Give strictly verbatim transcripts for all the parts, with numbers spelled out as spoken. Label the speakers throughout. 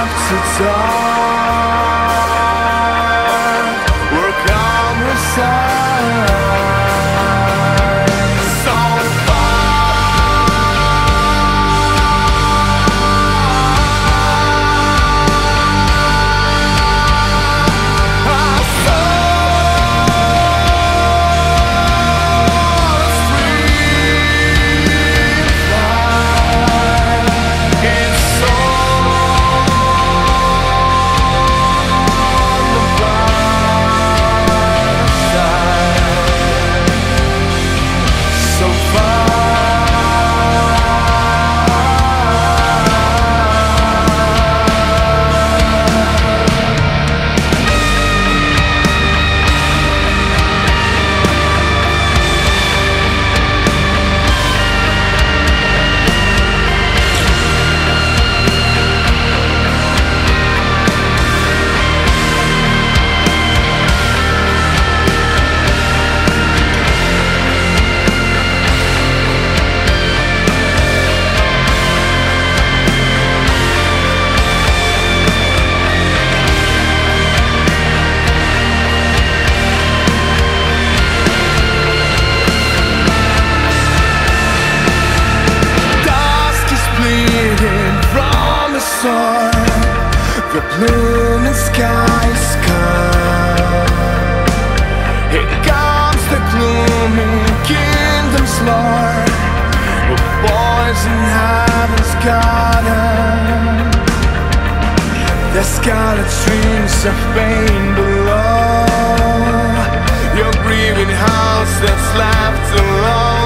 Speaker 1: after dark, work on her side. So the blooming skies come. Here comes the gloomy kingdom's lord, with boys in heaven's garden. The scarlet streams of pain below, your grieving house that's left alone.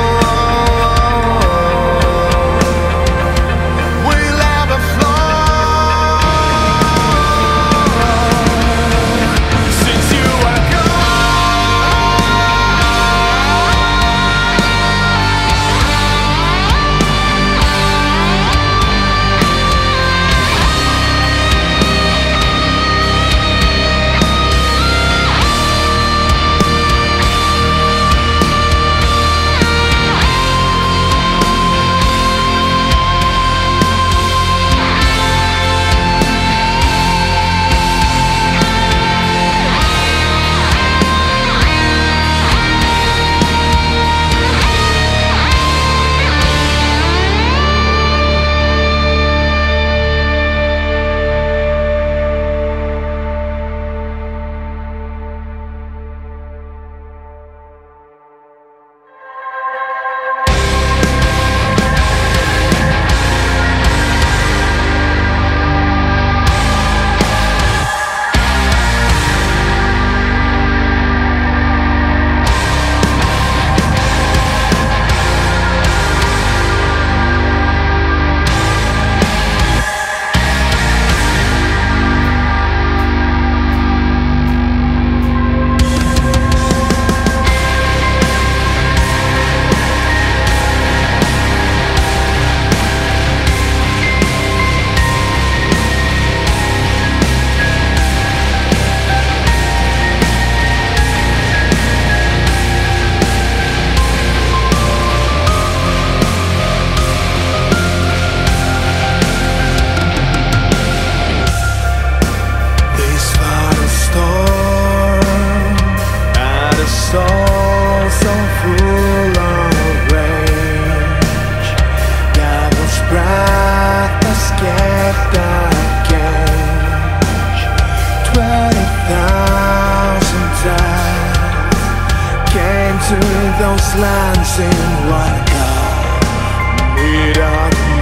Speaker 1: Those lands in one God, made up in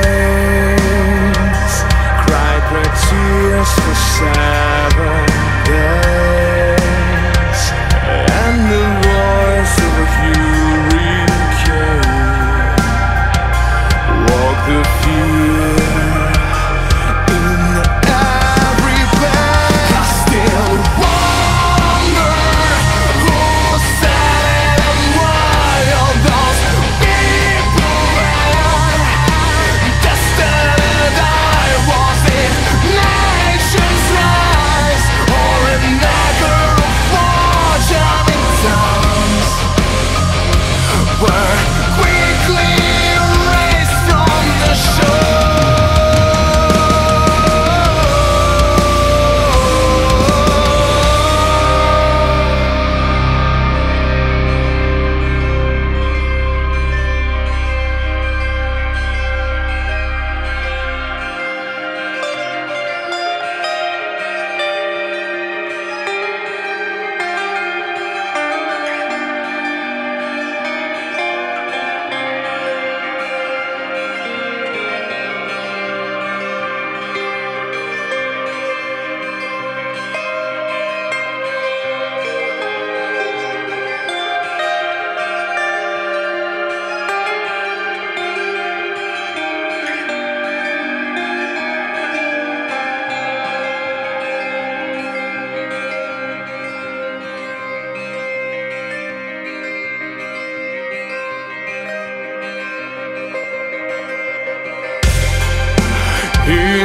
Speaker 1: rains, cried red tears for seven days, and the voice of a hurricane walked the field in every place. I still wonder who said it and why all those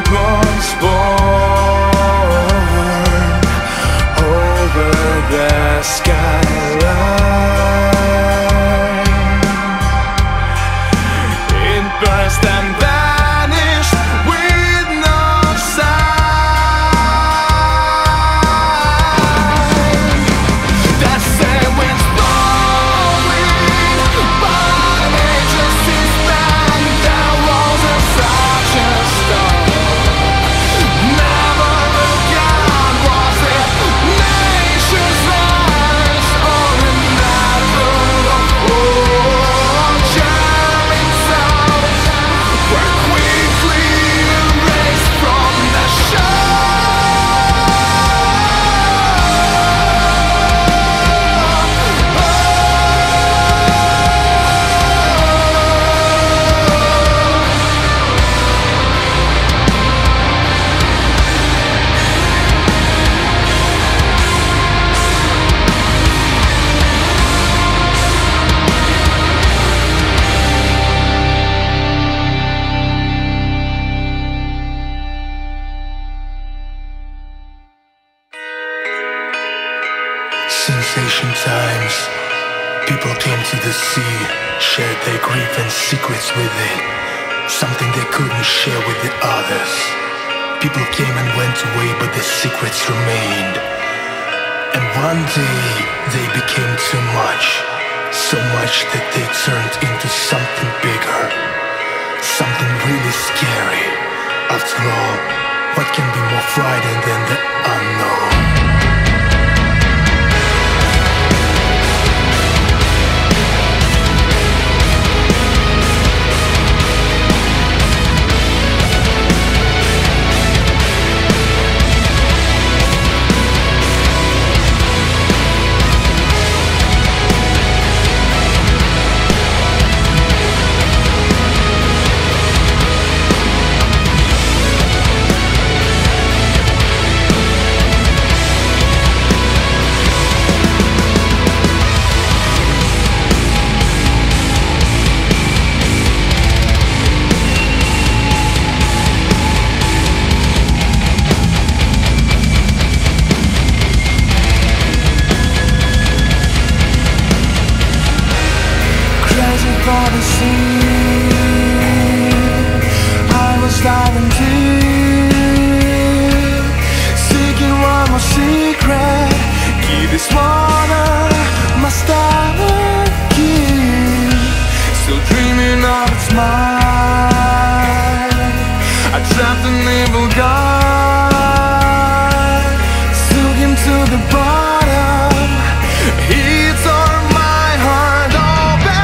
Speaker 1: was born over the skyline. It burst and vanished with no sign. That sand went flowing by nature's system. There was a such a storm. Never again was it nature's lies or another of all jarring sounds were quickly erased from the
Speaker 2: Sensation times. People came to the sea, shared their grief and secrets with it, something they couldn't share with the others. People came and went away, but the secrets remained. And one day they became too much, so much that they turned into something bigger, something really scary. After all, what can be more frightening than the unknown?
Speaker 1: For the sea, I was diving deep, seeking one more secret. Keep this water, my starboard key. Still dreaming of its mind. I trapped an evil god, took him to the bottom. He tore my heart open.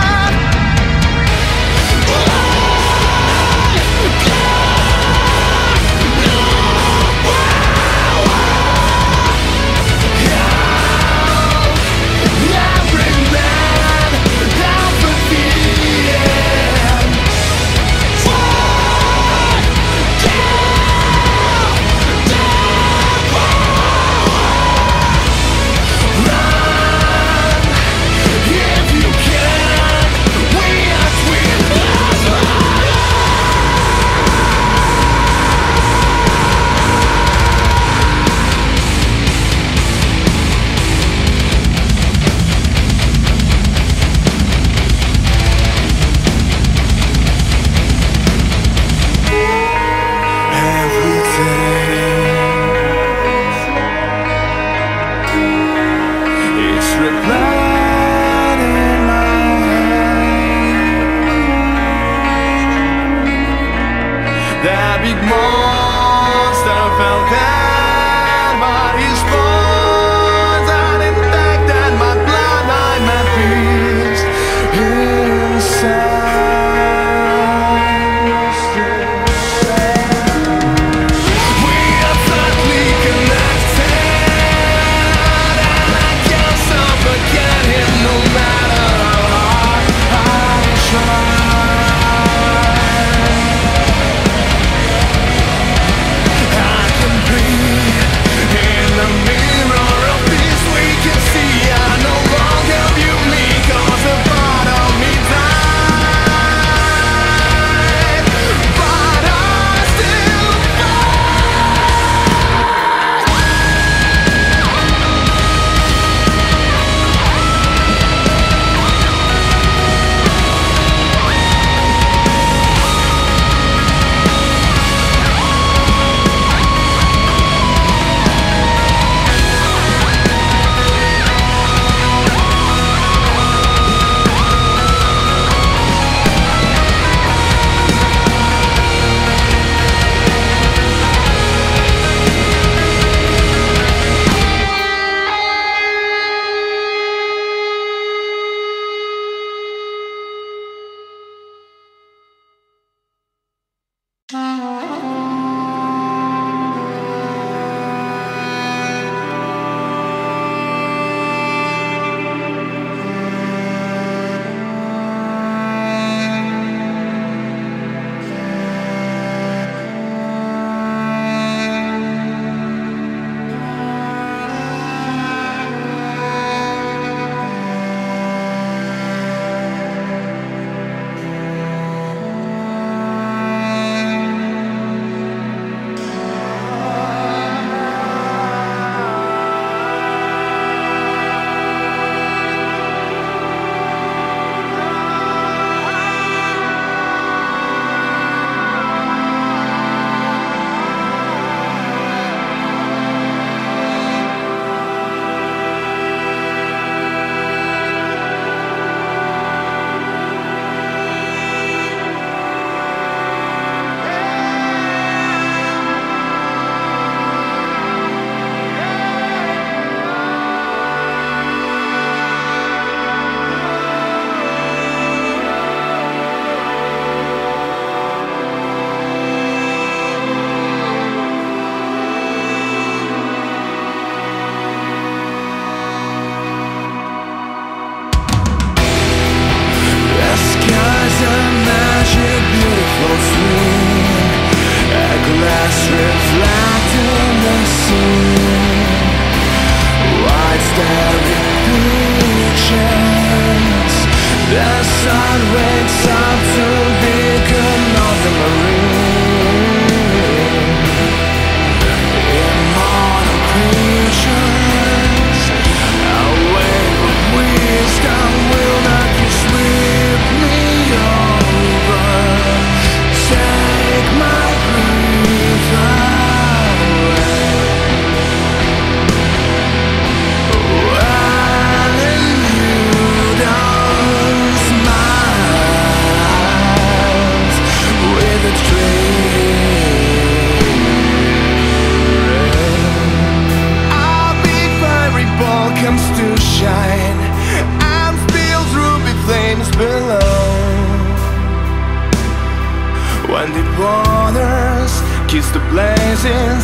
Speaker 1: blazing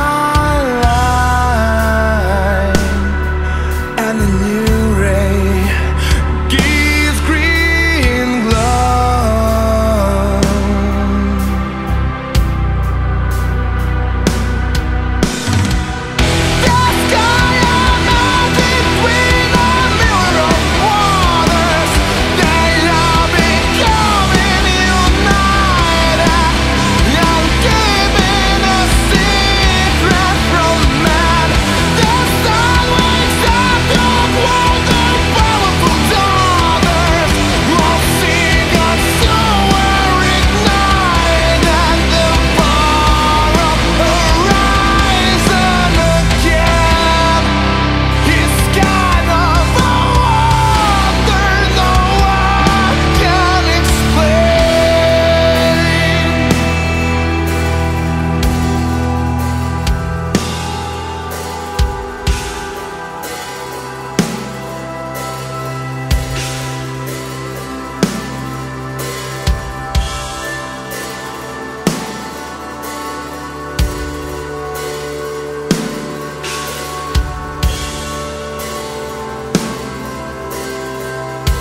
Speaker 1: skyline, and the new ray gives green glow. The sky and mountain between a mirror of waters, they are becoming united and giving a secret from man. The sun wakes up to all the powerful daughters of seeing God's soul ignite at the far of horizon again. It's kind of a wonder no one can explain.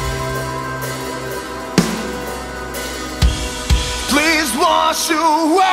Speaker 1: Please wash away